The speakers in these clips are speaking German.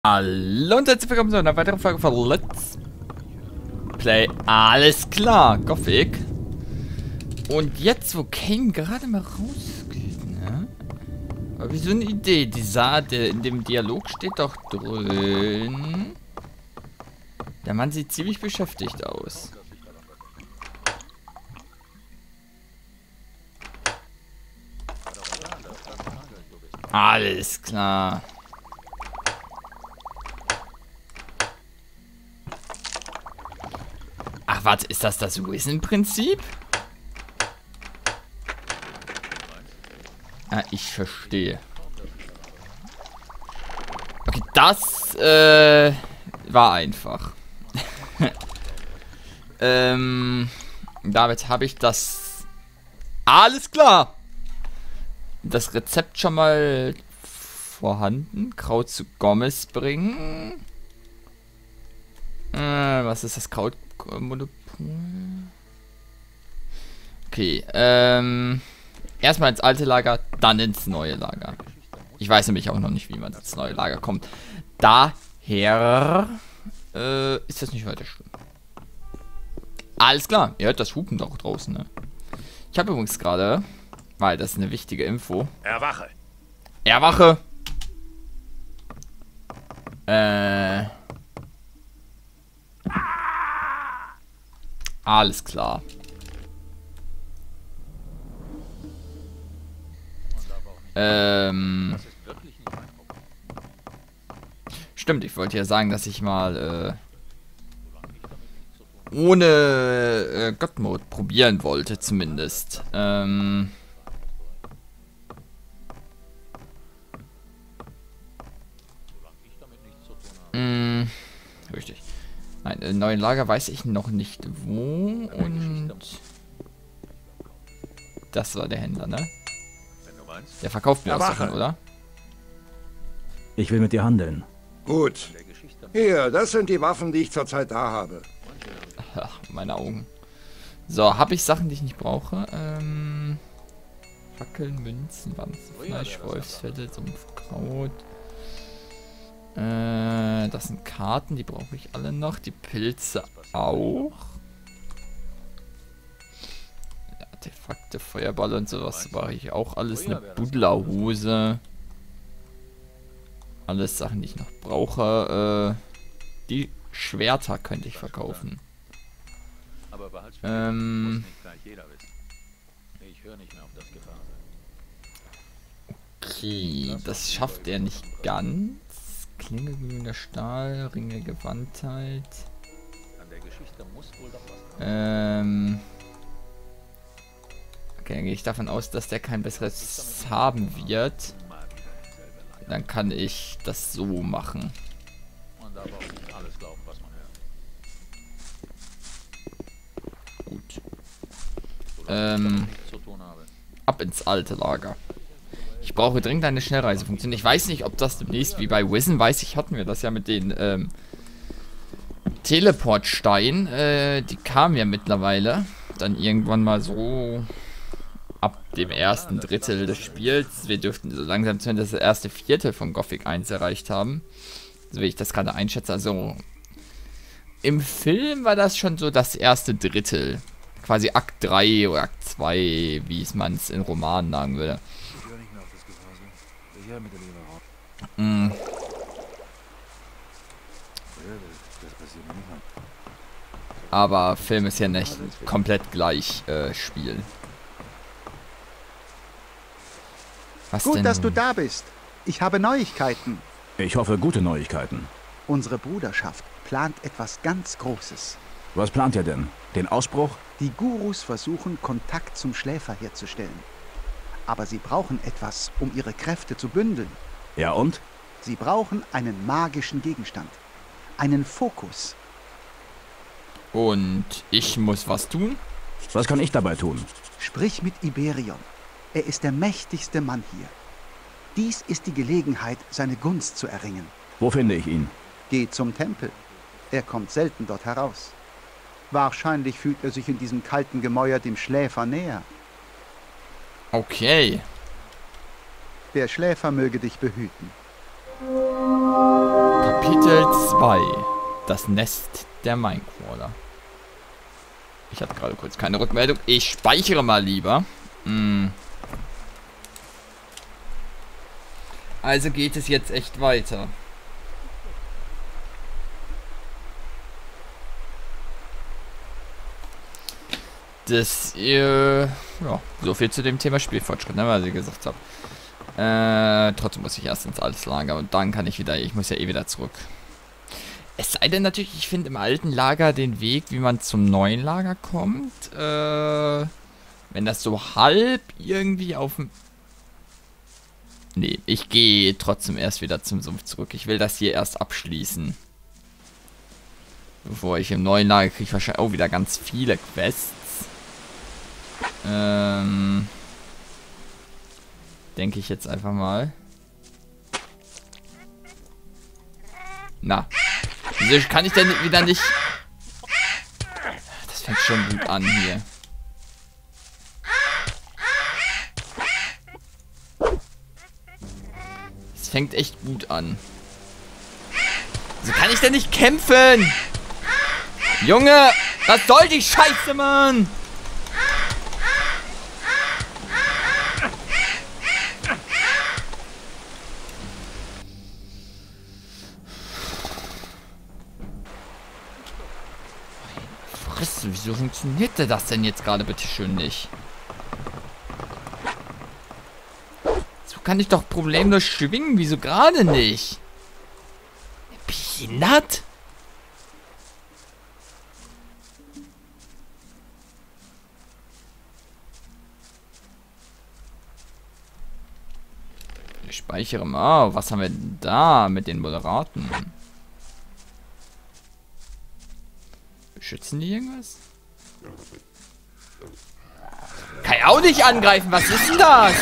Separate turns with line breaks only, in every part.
Hallo und herzlich willkommen zu einer weiteren Folge von Let's Play. Alles klar, Gothic. Und jetzt, wo Kane gerade mal rausgeht, ne? Habe ich so eine Idee. Der in dem Dialog steht doch drin. Der Mann sieht ziemlich beschäftigt aus. Alles klar. Ach, warte, ist das Wissen-Prinzip? Ah, ich verstehe. Okay, das, war einfach. Damit habe ich das... Alles klar! Das Rezept schon mal vorhanden. Kraut zu Gomez bringen. Was ist das Krautmonopol? Okay, erstmal ins alte Lager, dann ins neue Lager. Ich weiß nämlich auch noch nicht, wie man ins neue Lager kommt. Daher ist das nicht weiter schlimm. Alles klar, ihr hört das Hupen doch draußen, ne? Ich habe übrigens gerade, weil das ist eine wichtige Info.
Erwache!
Erwache! Alles klar. Stimmt, ich wollte ja sagen, dass ich mal ohne God-Mode probieren wollte, zumindest. Richtig. Nein, im neuen Lager weiß ich noch nicht wo und... Das war der Händler, ne? Der verkauft mir was davon, oder?
Ich will mit dir handeln.
Gut. Hier, das sind die Waffen, die ich zurzeit da habe.
Ach, meine Augen. So, habe ich Sachen, die ich nicht brauche? Fackeln, Münzen, Wanzen, Fleisch, Wolfsfelle, Sumpfkraut. Das sind Karten, die brauche ich alle noch. Die Pilze auch. Artefakte, Feuerball und sowas brauche ich auch alles. Eine Buddlerhose. Alles Sachen, die ich noch brauche. Die Schwerter könnte ich verkaufen. Okay, das schafft er nicht ganz. Klinge glühender Stahl, Ringe Gewandtheit. Okay, dann gehe ich davon aus, dass der kein besseres haben wird. Dann kann ich das so machen. Gut. Ab ins alte Lager. Ich brauche dringend eine Schnellreisefunktion. Ich weiß nicht, ob das demnächst, wie bei Wissen, weiß ich, hatten wir das ja mit den Teleportsteinen. Die kamen ja mittlerweile. Dann irgendwann mal so ab dem ersten Drittel des Spiels. Wir dürften so langsam zumindest das erste Viertel von Gothic 1 erreicht haben. So wie ich das gerade einschätze. Also im Film war das schon so das erste Drittel. Quasi Akt 3 oder Akt 2, wie es man es in Romanen sagen würde. Aber Film ist ja nicht komplett gleich Spiel. Was
Gut,
denn
dass du
nun?
da bist. Ich habe Neuigkeiten.
Ich hoffe, gute Neuigkeiten.
Unsere Bruderschaft plant etwas ganz Großes.
Was plant ihr denn? Den Ausbruch?
Die Gurus versuchen, Kontakt zum Schläfer herzustellen. Aber sie brauchen etwas, um ihre Kräfte zu bündeln.
Ja und?
Sie brauchen einen magischen Gegenstand. Einen Fokus.
Und ich muss was tun?
Was kann ich dabei tun?
Sprich mit Iberion. Er ist der mächtigste Mann hier. Dies ist die Gelegenheit, seine Gunst zu erringen.
Wo finde ich ihn?
Geh zum Tempel. Er kommt selten dort heraus. Wahrscheinlich fühlt er sich in diesem kalten Gemäuer dem Schläfer näher.
Okay.
Der Schläfer möge dich behüten.
2. Das Nest der Minecrawler. Ich hatte gerade kurz keine Rückmeldung. Ich speichere mal lieber. Also geht es jetzt echt weiter. Das, ja, so viel zu dem Thema Spielfortschritt, ne, was ich gesagt habe. Trotzdem muss ich erst ins altes Lager und dann kann ich wieder, ich muss ja eh wieder zurück. Es sei denn natürlich, ich finde im alten Lager den Weg, wie man zum neuen Lager kommt. Wenn das so halb irgendwie auf dem... Nee, ich gehe trotzdem erst wieder zum Sumpf zurück. Ich will das hier erst abschließen. Bevor ich im neuen Lager kriege, wahrscheinlich auch wieder ganz viele Quests. Denke ich jetzt einfach mal. Na. Wieso kann ich denn wieder nicht... Das fängt schon gut an hier. Das fängt echt gut an. Wieso kann ich denn nicht kämpfen? Junge, was soll die Scheiße, Mann? Wieso funktionierte das denn jetzt gerade bitte schön nicht? So kann ich doch problemlos schwingen. Wieso gerade nicht? Behindert? Ich speichere mal. Oh, was haben wir denn da mit den Moderaten? Beschützen die irgendwas? Kann ich auch nicht angreifen. Was ist denn das?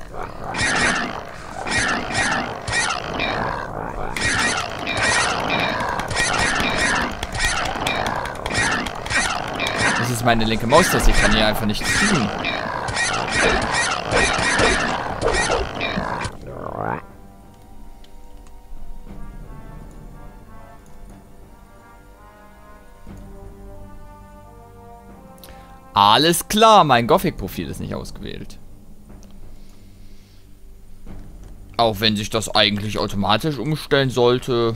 Das ist meine linke Maustaste. Ich kann hier einfach nicht tun. Alles klar, mein Gothic-Profil ist nicht ausgewählt. Auch wenn sich das eigentlich automatisch umstellen sollte.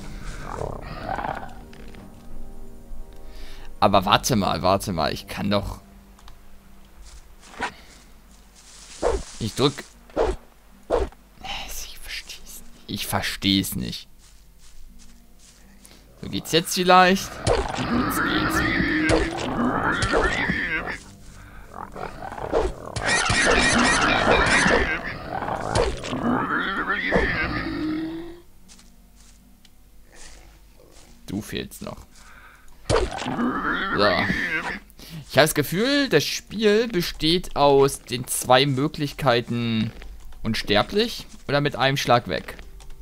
Aber warte mal, ich kann doch... Ich drück... Ich verstehe es nicht. So geht's jetzt vielleicht. Jetzt geht's. Du fehlst noch. So. Ich habe das Gefühl, das Spiel besteht aus den 2 Möglichkeiten unsterblich oder mit einem Schlag weg.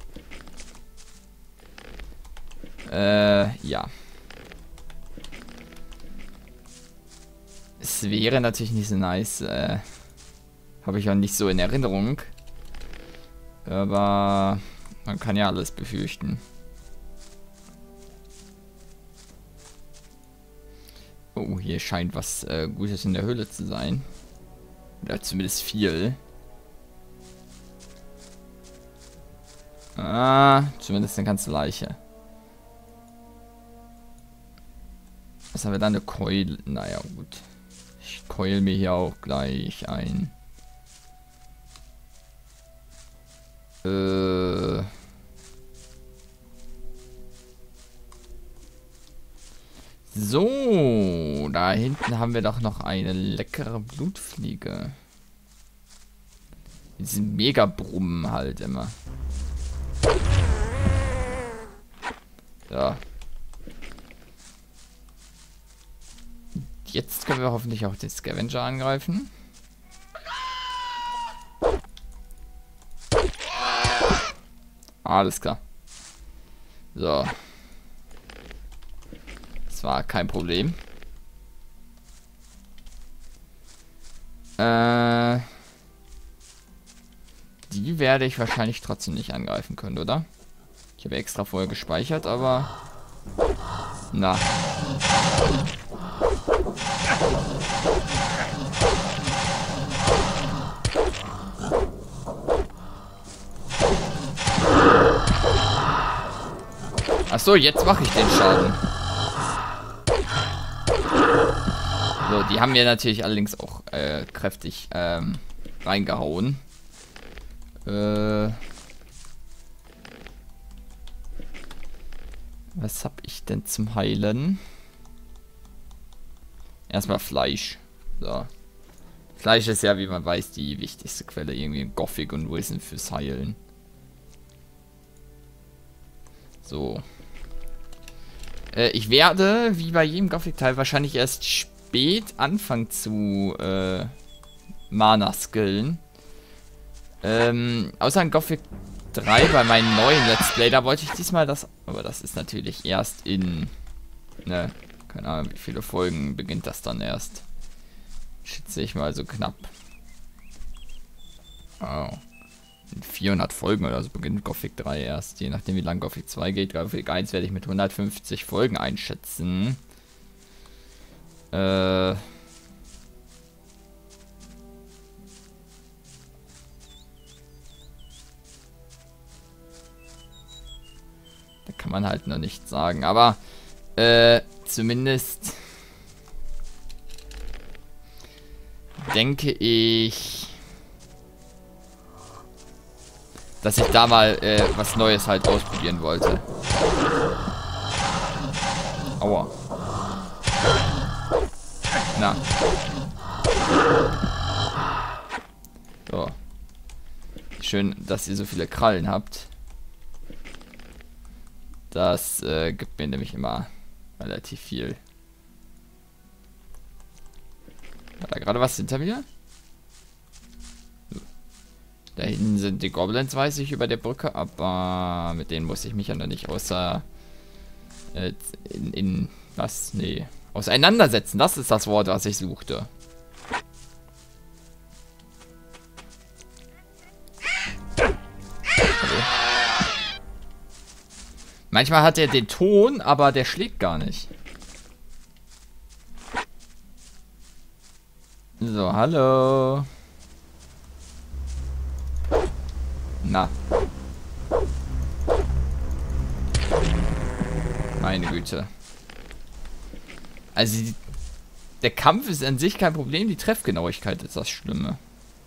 Ja. Es wäre natürlich nicht so nice. Habe ich auch nicht so in Erinnerung. Aber man kann ja alles befürchten. Oh, hier scheint was Gutes in der Höhle zu sein. Oder zumindest viel. Zumindest eine ganze Leiche. Was haben wir da? Eine Keule? Naja, gut. Ich keule mir hier auch gleich ein. So, da hinten haben wir doch noch eine leckere Blutfliege. Diesen Mega-Brummen halt immer. So. Jetzt können wir hoffentlich auch den Scavenger angreifen. Alles klar. So. Das war kein Problem. Die werde ich wahrscheinlich trotzdem nicht angreifen können, oder? Ich habe extra vorher gespeichert, aber... Na. Achso, jetzt mache ich den Schaden. So, die haben mir natürlich allerdings auch kräftig reingehauen. Was hab ich denn zum Heilen? Erstmal Fleisch. So. Fleisch ist ja, wie man weiß, die wichtigste Quelle irgendwie in Gothic und Wissen fürs Heilen. So. Ich werde, wie bei jedem Gothic-Teil, wahrscheinlich erst spät anfangen zu Mana skillen. Außer in Gothic 3 bei meinem neuen Let's Play, da wollte ich diesmal das... Aber das ist natürlich erst in... Ne, keine Ahnung, wie viele Folgen beginnt das dann erst. Schätze ich mal so knapp. Oh. In 400 Folgen oder so beginnt Gothic 3 erst. Je nachdem wie lang Gothic 2 geht. Gothic 1 werde ich mit 150 Folgen einschätzen. Da kann man halt noch nicht sagen. Aber zumindest denke ich, dass ich da mal was Neues halt ausprobieren wollte. Aua. Na. So. Schön, dass ihr so viele Krallen habt. Das gibt mir nämlich immer relativ viel. War da gerade was hinter mir? Da hinten sind die Goblins, weiß ich, über der Brücke, aber mit denen muss ich mich ja noch nicht außer was? Nee. Auseinandersetzen, das ist das Wort, was ich suchte. Hallo. Manchmal hat er den Ton, aber der schlägt gar nicht. So, hallo. Na. Meine Güte. Also, der Kampf ist an sich kein Problem, die Treffgenauigkeit ist das Schlimme.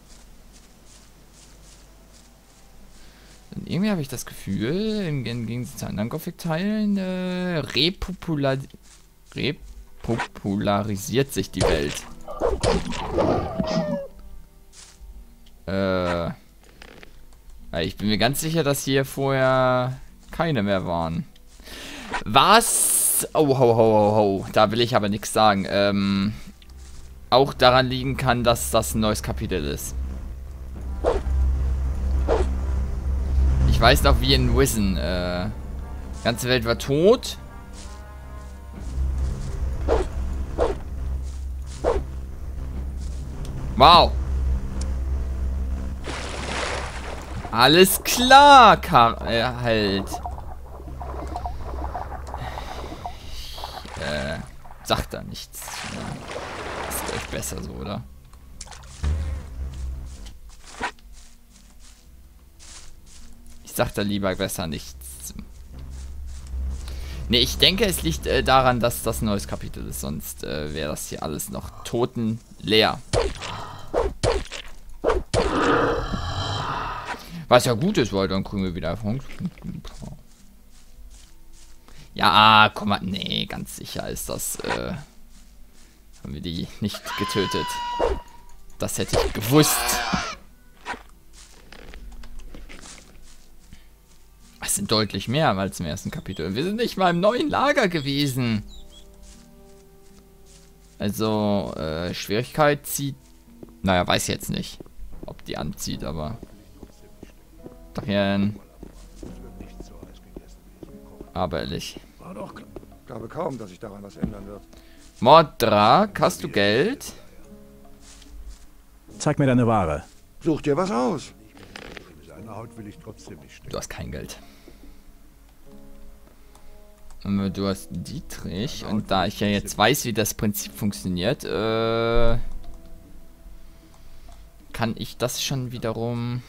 Und irgendwie habe ich das Gefühl, im Gegensatz zu anderen Gothic-Teilen, repopularisiert sich die Welt. Ich bin mir ganz sicher, dass hier vorher keine mehr waren. Was? Oh, ho. Da will ich aber nichts sagen. Auch daran liegen kann, dass das ein neues Kapitel ist. Ich weiß noch, wie in Wissen. Die ganze Welt war tot. Wow. Alles klar, halt. Sagt da nichts. Ist echt besser so, oder? Ich sag da lieber besser nichts. Ne, ich denke, es liegt daran, dass das ein neues Kapitel ist. Sonst wäre das hier alles noch totenleer. Was ja gut ist, weil dann kriegen wir wieder Erfahrung. Ja, komm mal. Nee, ganz sicher ist das. Haben wir die nicht getötet. Das hätte ich gewusst. Es sind deutlich mehr als im ersten Kapitel. Wir sind nicht mal im neuen Lager gewesen. Also, Schwierigkeit zieht. Naja, weiß ich jetzt nicht, ob die anzieht, aber. Dachchen. Aber ehrlich.
Ich glaube kaum, dass sich daran was ändern wird.
Mordrak, hast du Geld?
Zeig mir deine Ware.
Such dir was aus.
Du hast kein Geld. Du hast Dietrich und da ich ja jetzt weiß, wie das Prinzip funktioniert, kann ich das schon wiederum...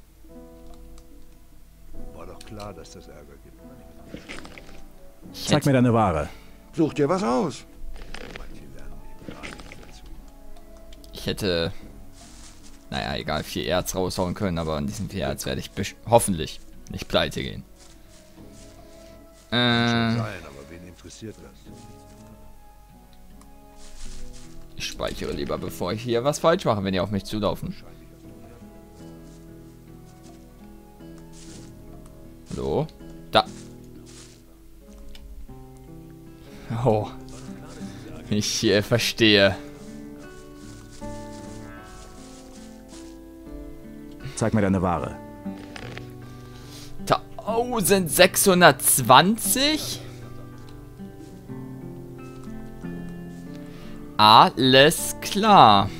War doch klar, dass das Ärger gibt.
Zeig mir deine Ware.
Such dir was aus.
Ich hätte... Naja, egal, 4 Erz raushauen können, aber an diesen 4 Erz werde ich hoffentlich nicht pleite gehen.
Sein, aber wen interessiert das?
Ich speichere lieber, bevor ich hier was falsch mache, wenn die auf mich zulaufen. Hallo? Da. Oh. Ich verstehe.
Zeig mir deine Ware.
1620? Alles klar.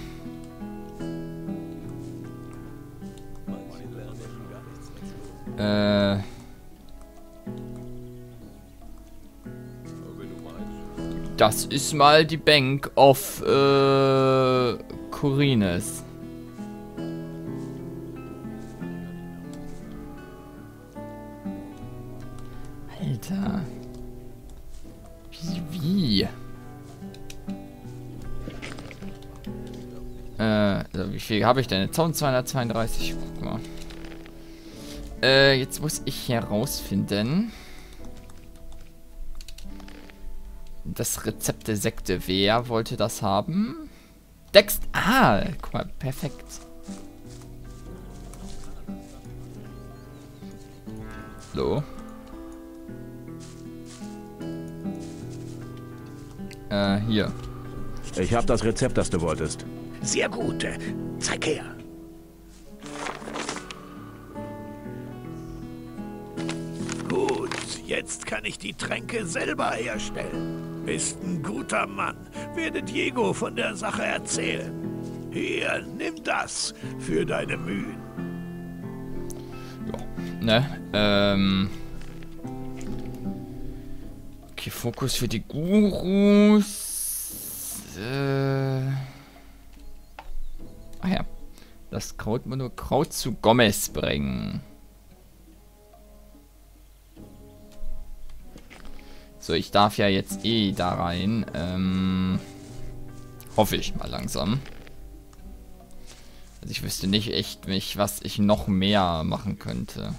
Das ist mal die Bank of Khorinis. Alter. Wie? Also wie viel habe ich denn? 1232. Guck mal. Jetzt muss ich herausfinden. Das Rezept der Sekte. Wer wollte das haben? Dext. Ah, guck mal, perfekt. So. Hier.
Ich habe das Rezept, das du wolltest.
Sehr gut. Zeig her. Gut, jetzt kann ich die Tränke selber herstellen. Bist ein guter Mann. Werde Diego von der Sache erzählen. Hier, nimm das für deine Mühen.
Ja, okay, Fokus für die Gurus. Ah ja. Das Kraut zu Gomez bringen. So, ich darf ja jetzt eh da rein. Hoffe ich mal langsam. Also ich wüsste nicht echt, was ich noch mehr machen könnte.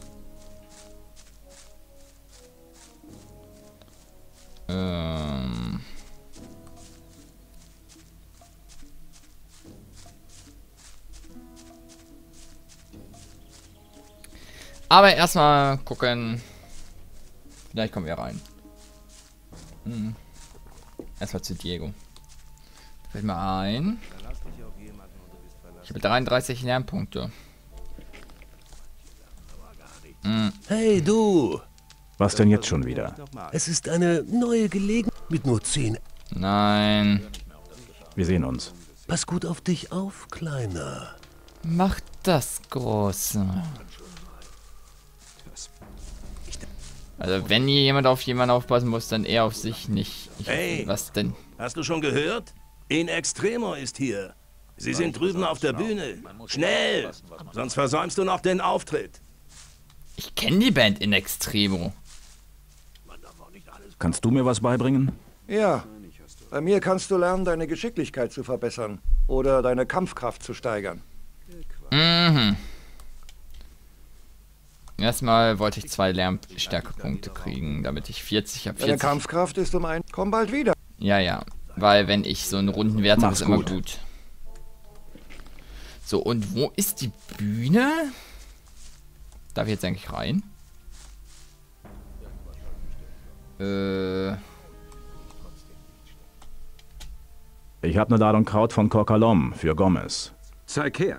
Aber erstmal gucken. Vielleicht kommen wir rein. Erstmal zu Diego. Fällt mir ein. Ich habe 33 Lernpunkte.
Hey du!
Was denn jetzt schon wieder?
Es ist eine neue Gelegenheit mit nur 10.
Nein.
Wir sehen uns.
Pass gut auf dich auf, Kleiner.
Mach das Große. Also wenn hier jemand auf jemanden aufpassen muss, dann er auf sich nicht.
Hey,
was denn?
Hast du schon gehört? In Extremo ist hier. Sie sind drüben auf der Bühne. Schnell! Sonst versäumst du noch den Auftritt.
Ich kenne die Band In Extremo.
Kannst du mir was beibringen?
Ja. Bei mir kannst du lernen, deine Geschicklichkeit zu verbessern. Oder deine Kampfkraft zu steigern.
Mhm. Erstmal wollte ich 2 Lernstärkepunkte kriegen, damit ich 40 habe.
Deine Kampfkraft ist Komm bald wieder.
Ja, ja. Weil wenn ich so einen runden Wert habe, ist immer gut. So, und wo ist die Bühne? Darf ich jetzt eigentlich rein?
Ich habe eine Ladung Kraut von Korkalom für Gomez.
Zeig her.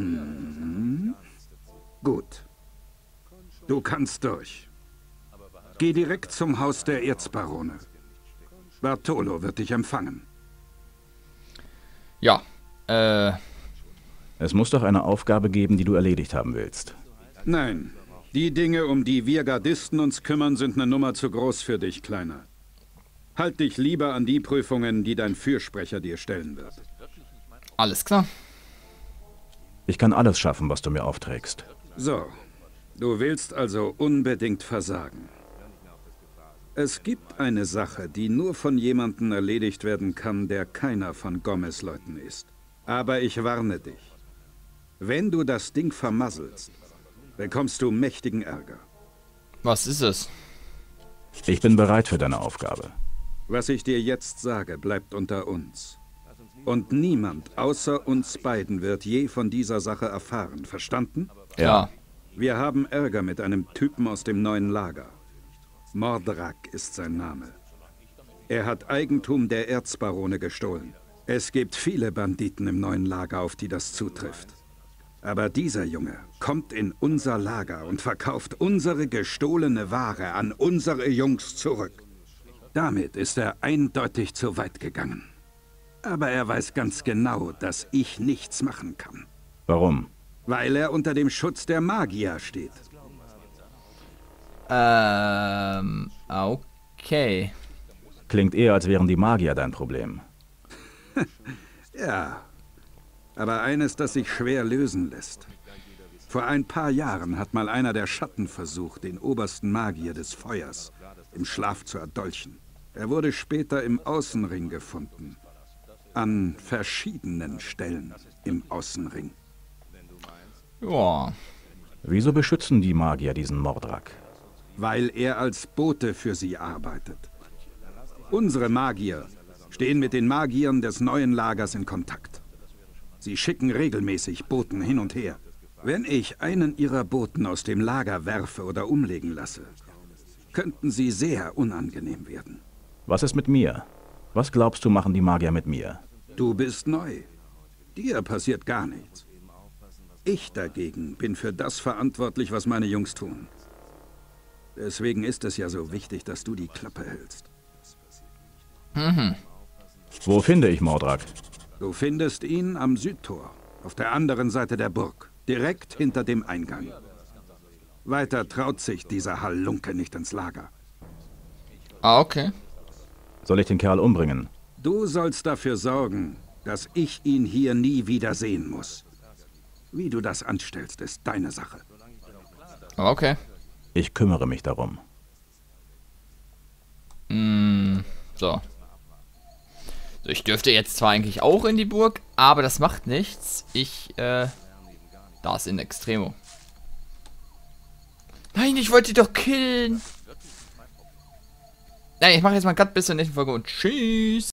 Gut. Du kannst durch. Geh direkt zum Haus der Erzbarone. Bartolo wird dich empfangen.
Ja,
Es muss doch eine Aufgabe geben, die du erledigt haben willst.
Nein, Die Dinge, um die wir Gardisten uns kümmern, sind eine Nummer zu groß für dich, Kleiner. Halt dich lieber an die Prüfungen, die dein Fürsprecher dir stellen wird.
Alles klar.
Ich kann alles schaffen, was du mir aufträgst.
So, du willst also unbedingt versagen. Es gibt eine Sache, die nur von jemandem erledigt werden kann, der keiner von Gomez-Leuten ist. Aber ich warne dich. Wenn du das Ding vermasselst, bekommst du mächtigen Ärger.
Was ist es?
Ich bin bereit für deine Aufgabe.
Was ich dir jetzt sage, bleibt unter uns. Und niemand außer uns beiden wird je von dieser Sache erfahren. Verstanden?
Ja.
Wir haben Ärger mit einem Typen aus dem neuen Lager. Mordrak ist sein Name. Er hat Eigentum der Erzbarone gestohlen. Es gibt viele Banditen im neuen Lager, auf die das zutrifft. Aber dieser Junge kommt in unser Lager und verkauft unsere gestohlene Ware an unsere Jungs zurück. Damit ist er eindeutig zu weit gegangen. Aber er weiß ganz genau, dass ich nichts machen kann.
Warum?
Weil er unter dem Schutz der Magier steht.
Okay.
Klingt eher, als wären die Magier dein Problem.
Ja, aber eines, das sich schwer lösen lässt. Vor ein paar Jahren hat mal einer der Schatten versucht, den obersten Magier des Feuers im Schlaf zu erdolchen. Er wurde später im Außenring gefunden. An verschiedenen Stellen im Außenring.
Ja.
Wieso beschützen die Magier diesen Mordrak?
Weil er als Bote für sie arbeitet. Unsere Magier stehen mit den Magiern des neuen Lagers in Kontakt. Sie schicken regelmäßig Boten hin und her. Wenn ich einen ihrer Boten aus dem Lager werfe oder umlegen lasse, könnten sie sehr unangenehm werden.
Was ist mit mir? Was glaubst du, machen die Magier mit mir?
Du bist neu. Dir passiert gar nichts. Ich dagegen bin für das verantwortlich, was meine Jungs tun. Deswegen ist es ja so wichtig, dass du die Klappe hältst.
Wo finde ich Mordrak?
Du findest ihn am Südtor, auf der anderen Seite der Burg, direkt hinter dem Eingang. Weiter traut sich dieser Halunke nicht ins Lager.
Ah, okay.
Soll ich den Kerl umbringen?
Du sollst dafür sorgen, dass ich ihn hier nie wieder sehen muss. Wie du das anstellst, ist deine Sache.
Okay.
Ich kümmere mich darum.
So. Ich dürfte jetzt zwar eigentlich auch in die Burg, aber das macht nichts. Da ist in Extremo. Nein, ich wollte die doch killen. Nein, ich mache jetzt mal einen Cut bis zur nächsten Folge und tschüss.